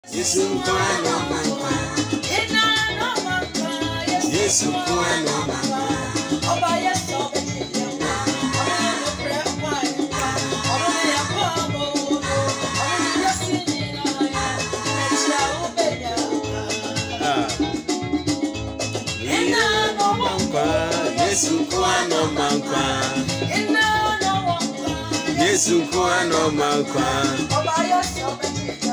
Yesu kwano mankwa. Ina no mankwa. Yesu kwano mankwa. Oba Yesu obeti ya. Oba no pray wine. Oba ya kwamo. Oba Yesu ni na ya. Echa obenya. Ina no mankwa. Yesu kwano mankwa. Ina no mankwa. Yesu kwano mankwa. Oba Yesu obeti ya.